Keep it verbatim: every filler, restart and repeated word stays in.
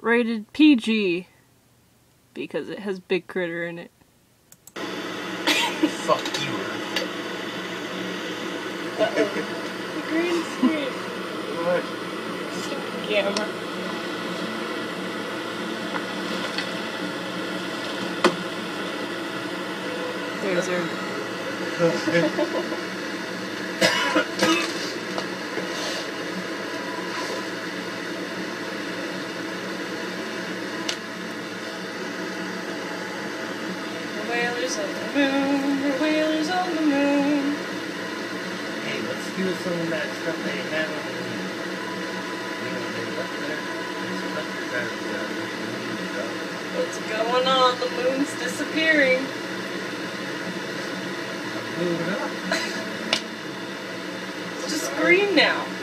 rated P G because it has Big Critter in it. Fuck you. Uh-oh. The green screen. What? Stupid camera. There's her. Whalers on the moon, we're whalers on the moon. Hey, let's do some of that stuff they have on the you know, they left there. There's country drivers out there. What's going on? The moon's disappearing. I'm moving up. It's just green now.